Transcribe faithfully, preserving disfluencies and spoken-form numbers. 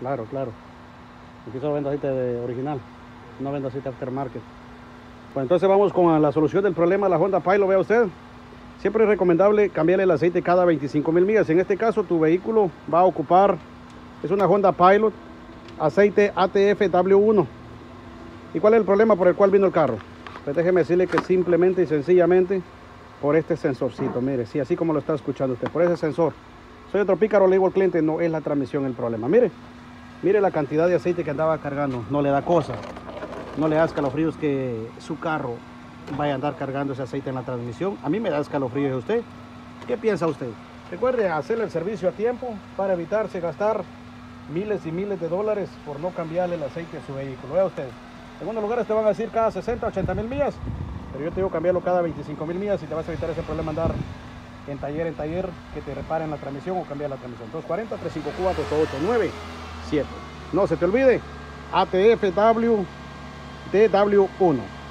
Claro, claro. Aquí solo vendo aceite de original, no vendo aceite aftermarket. Bueno, entonces vamos con la solución del problema de la Honda Pilot. Vea usted, siempre es recomendable cambiarle el aceite cada veinticinco mil millas. En este caso, tu vehículo va a ocupar, es una Honda Pilot, aceite A T F W uno. ¿Y cuál es el problema por el cual vino el carro? Pues déjeme decirle que simplemente y sencillamente por este sensorcito. Mire, sí, así como lo está escuchando usted, por ese sensor. Soy otro pícaro, le digo al cliente, no es la transmisión el problema. Mire, mire la cantidad de aceite que andaba cargando, no le da cosa. No le da escalofríos que su carro vaya a andar cargando ese aceite en la transmisión. A mí me da escalofríos. ¿Y usted? ¿Qué piensa usted? Recuerde hacerle el servicio a tiempo para evitarse gastar miles y miles de dólares por no cambiarle el aceite a su vehículo. Vea usted. En algunos lugares te van a decir cada sesenta, ochenta mil millas, pero yo te digo cambiarlo cada veinticinco mil millas y te vas a evitar ese problema andar en taller en taller que te reparen la transmisión o cambiar la transmisión. dos cuarenta, tres cinco cuatro, ocho nueve siete. No se te olvide, A T F W T W uno.